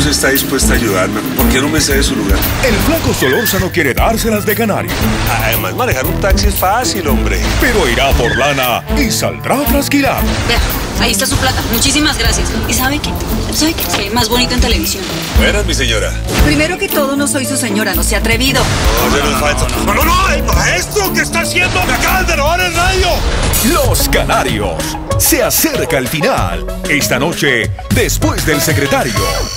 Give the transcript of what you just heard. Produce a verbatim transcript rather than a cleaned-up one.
Dios está dispuesta a ayudarme. ¿Por qué no me cede su lugar? El flaco Solórzano quiere dárselas de canario. Además, manejar un taxi es fácil, hombre. Pero irá por lana y saldrá trasquilado. Vea, ahí está su plata. Muchísimas gracias. ¿Y sabe qué? ¿Sabe qué? Se ve más bonito en televisión. Buenas, mi señora. Primero que todo, no soy su señora, no sea atrevido. No, no, no, no, no, no, el maestro, ¿qué está haciendo? ¡Me acaban de robar el radio! Los Canarios. Se acerca el final. Esta noche, después del secretario.